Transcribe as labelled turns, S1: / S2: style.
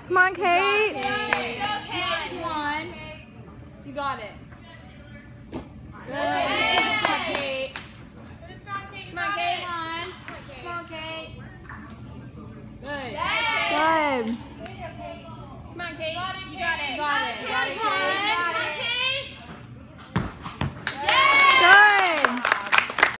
S1: Come on, Kate.
S2: Good job, Kate. Come on. You got it. Good. Come on, Kate. Come on, Kate. Come on, Kate. Good.
S1: Good.
S2: Come on, Kate. You got it. You got it.